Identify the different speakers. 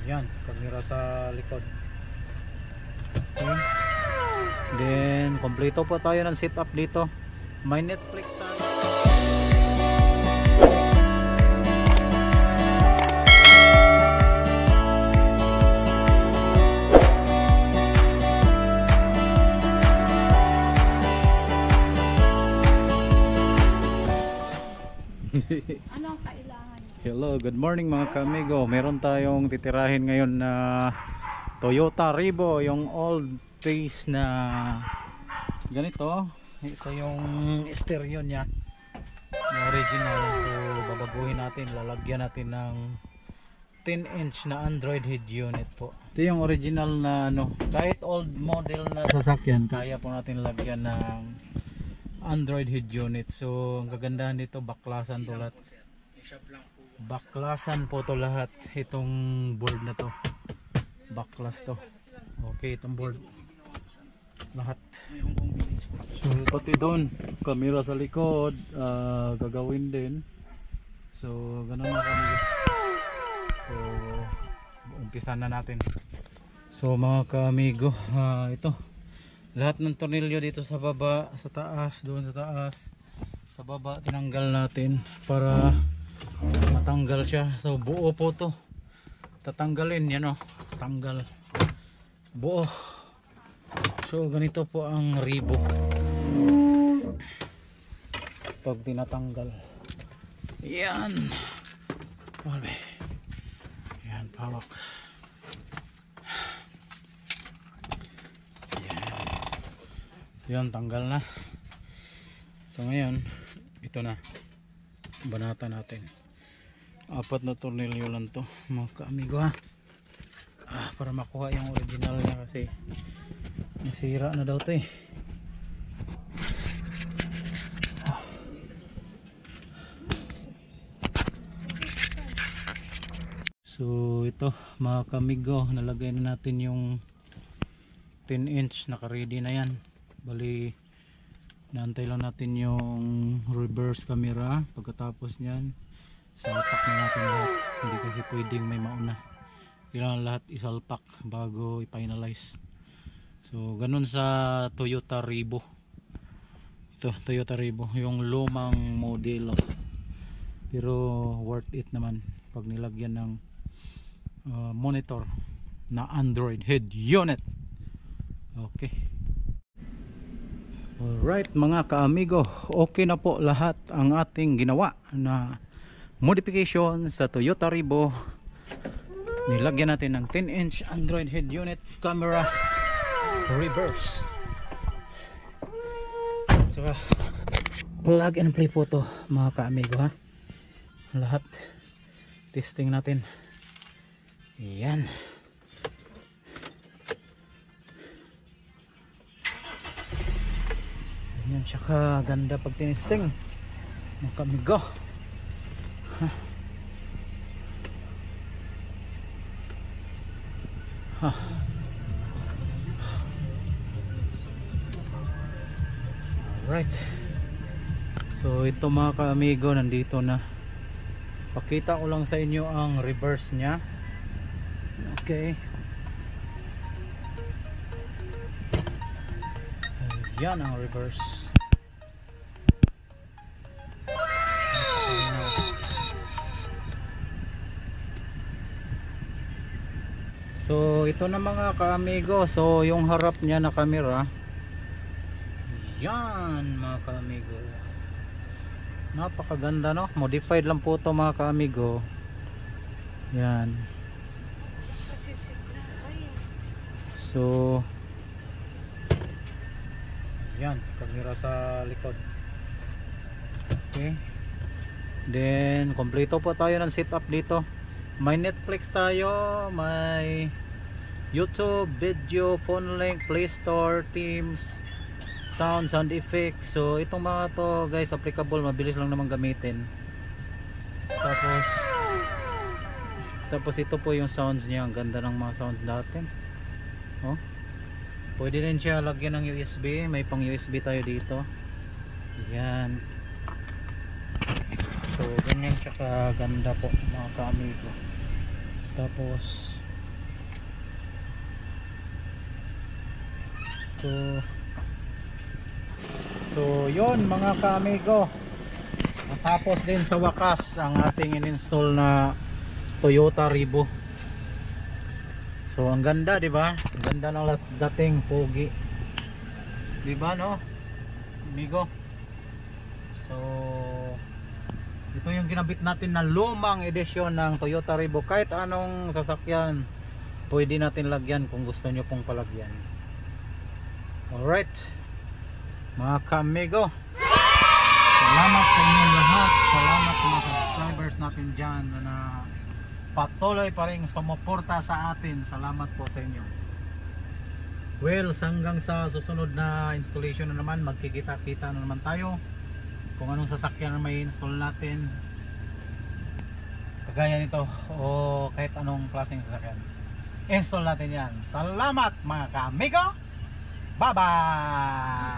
Speaker 1: Yan, camera sa likod. Okay. Then kompleto po tayo ng setup dito. May Netflix tayo.
Speaker 2: Ano ang kailangan?
Speaker 1: Hello, good morning mga kamigo. Meron tayong titirahin ngayon na Toyota Revo, yung old phase na ganito. Ito yung stereo niya, yung original. So babaguhin natin, lalagyan natin ng 10-inch na Android head unit po. Ito yung original na ano, kahit old model na sasakyan, kaya po natin lagyan ng Android head unit. So ang kagandahan dito, baklasan to lahat. Baklasan po to lahat. Itong board na to, baklas to. Okay, itong board lahat. So pati doon, camera sa likod, gagawin din. So ganun na kami. So umpisa na natin. So mga kaamigo, ito lahat ng tornilyo dito sa baba, sa taas, doon sa taas, sa baba tinanggal natin para matanggal siya. So buo po to, tatanggalin yan o, tanggal buo. So ganito po ang Revo pag tinatanggal. Yan, wala, yan, pawak. Yan, tanggal na. So ngayon, ito na, banata natin. 4 na tornilyo lang to mga kaamigo, ha. Para makuha yung original niya kasi nasira na daw to eh. So ito mga kaamigo, nalagay na natin yung 10-inch, naka-ready na yan. Bali naantay lang natin yung reverse camera. Pagkatapos nyan, salpak na natin lahat. Hindi kasi pwedeng may mauna, kailangan lahat isalpak bago i-finalize. So ganun sa Toyota Revo. Ito Toyota Revo, yung lumang modelo, pero worth it naman pag nilagyan ng monitor na Android head unit. Okay. Alright mga kaamigo, okay na po lahat ang ating ginawa na modification sa Toyota Revo. Nilagyan natin ng 10-inch Android head unit, camera, reverse. So plug and play po to mga kaamigo, ha. Lahat testing natin. Yan. Yan siya kaganda pag tinisting mga kaamigo. Alright. So ito mga kaamigo, nandito na. Pakita ko lang sa inyo ang reverse nya. Okay. Yan ang reverse. So ito na mga kaamigo. So yung harap niya na camera, yan mga kaamigo, napakaganda, no? Modified lang po ito mga kaamigo. Yan. So yan, camera sa likod. Okay. Then kompleto po tayo ng setup dito. May Netflix tayo, may YouTube, video, phone link, Play Store, Teams, sound effects. So itong mga to guys, applicable, mabilis lang naman gamitin. Tapos ito po yung sounds niya. Ang ganda ng mga sounds natin. Oh, pwede rin siya lagyan ng USB. May pang USB tayo dito. Yan. So ganyan siya kaganda po mga kaamigo. Tapos So yun mga ka-amigo, natapos din sa wakas ang ating in-install na Toyota Revo. So ang ganda, di ba? Ang ganda ng dating pogi, di ba, no amigo? So ito yung ginabit natin na lumang edisyon ng Toyota Revo. Kahit anong sasakyan pwede natin lagyan kung gusto nyo pong palagyan. Alright mga ka-amigo, salamat sa inyo lahat. Salamat sa mga subscribers natin dyan na patuloy pa rin sumuporta sa atin. Salamat po sa inyo. Well, hanggang sa susunod na installation na naman, magkikita-kita na naman tayo kung anong sasakyan na may install natin, kagaya nito o kahit anong klaseng sasakyan, install natin yan. Salamat mga ka-amigo, bye bye.